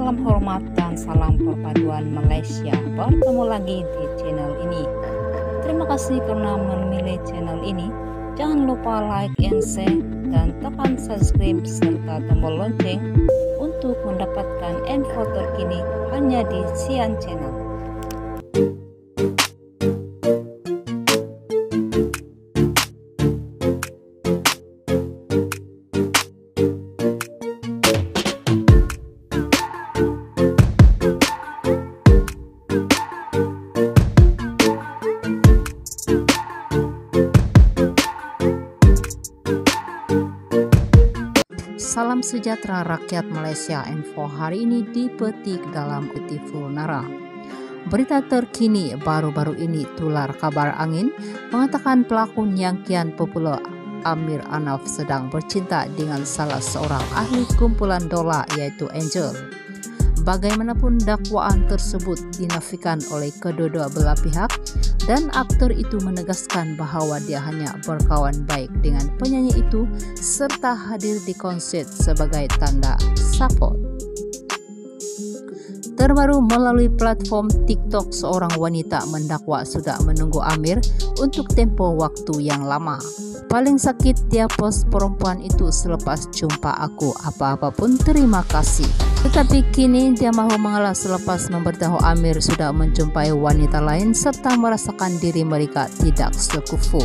Salam hormat dan salam perpaduan Malaysia. Bertemu lagi di channel ini. Terima kasih karena memilih channel ini. Jangan lupa like and share dan tekan subscribe serta tombol lonceng untuk mendapatkan info terkini hanya di Sian Channel. Salam sejahtera rakyat Malaysia. Info hari ini dipetik dalam Beautiful Nara. Berita terkini baru-baru ini tular kabar angin mengatakan pelakon yang kian populer Amir Anaf sedang bercinta dengan salah seorang ahli kumpulan dola yaitu Angel. Bagaimanapun dakwaan tersebut dinafikan oleh kedua-dua belah pihak dan aktor itu menegaskan bahwa dia hanya berkawan baik dengan penyanyi itu serta hadir di konser sebagai tanda support. Terbaru melalui platform TikTok, seorang wanita mendakwa sudah menunggu Amir untuk tempo waktu yang lama. Paling sakit dia post perempuan itu selepas jumpa aku, apa-apa pun terima kasih. Tetapi kini dia mahu mengalah selepas memberitahu Amir sudah menjumpai wanita lain serta merasakan diri mereka tidak sekufu.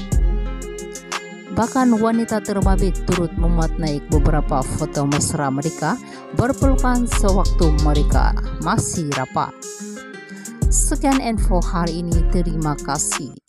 Bahkan wanita terbabit turut memuat naik beberapa foto mesra mereka berpelukan sewaktu mereka masih rapat. Sekian info hari ini, terima kasih.